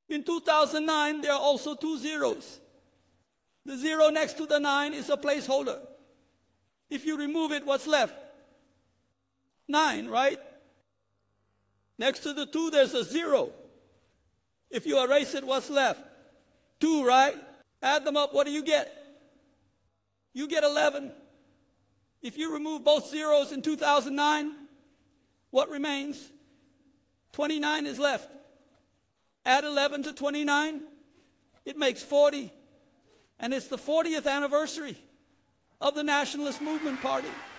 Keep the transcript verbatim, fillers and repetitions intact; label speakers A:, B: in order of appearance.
A: In two thousand nine, there are also two zeros. The zero next to the nine is a placeholder. If you remove it, what's left? Nine, right? Next to the two, there's a zero. If you erase it, what's left? Two, right? Add them up, what do you get? You get eleven. If you remove both zeros in two thousand nine, what remains? twenty-nine is left. Add eleven to twenty-nine, it makes forty. And it's the fortieth anniversary of the Nationalist Movement Party.